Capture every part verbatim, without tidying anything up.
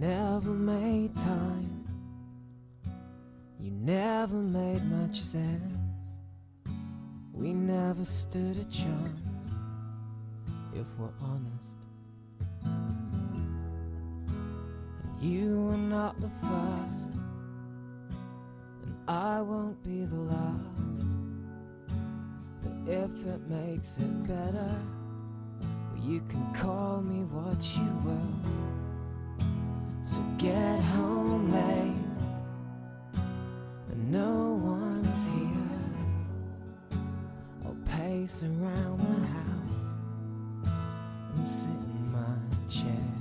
never made time, you never made much sense. We never stood a chance, if we're honest. And you were not the first, and I won't be the last. But if it makes it better, well, you can call me what you will. So get home late, and no one's here. I'll pace around the house and sit in my chair.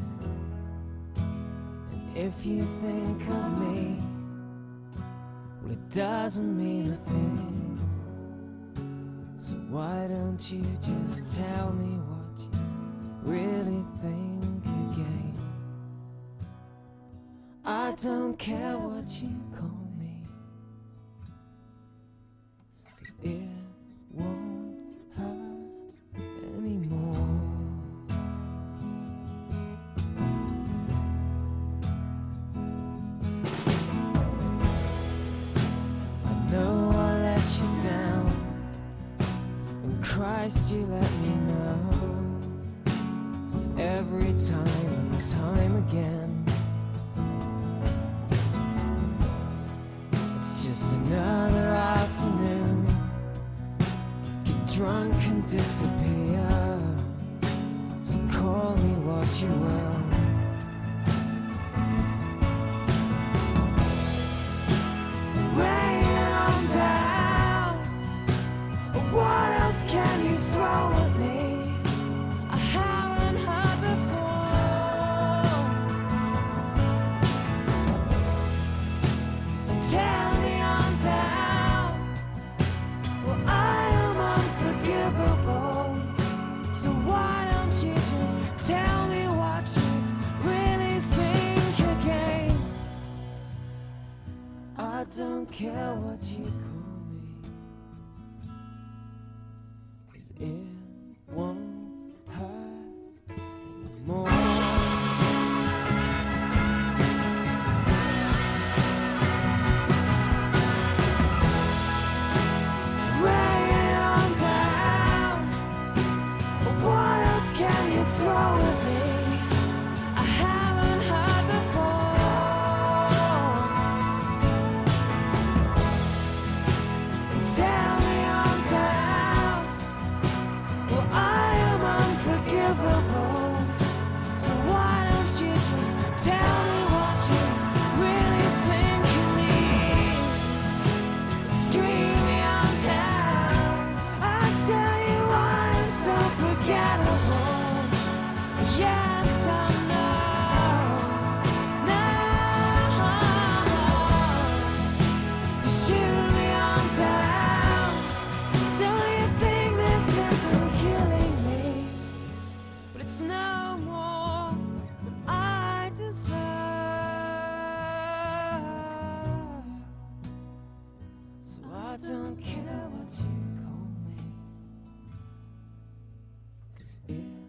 And if you think of me, well, it doesn't mean a thing. So why don't you just tell me what you really think again? I don't care what you call me, 'cause it won't hurt anymore. I know I let you down, and Christ, you let me know. Every time and time again, just another afternoon, get drunk and disappear. So call me what you will. Rain on down, what else can you throw at me? I haven't heard before. Tell so why don't you just tell me what you really think again? I don't care what you call me, 'cause it won't hurt anymore. Throw at me, I haven't heard before. Tell me I'm down, well I am unforgivable. So why don't you just tell me what you really think of me? Scream me I'm down, I tell you I'm so forgettable. Yes, I know. No, you shoot me on down. Don't you think this isn't killing me? But it's no more than I deserve. So I don't care what you call me, 'cause it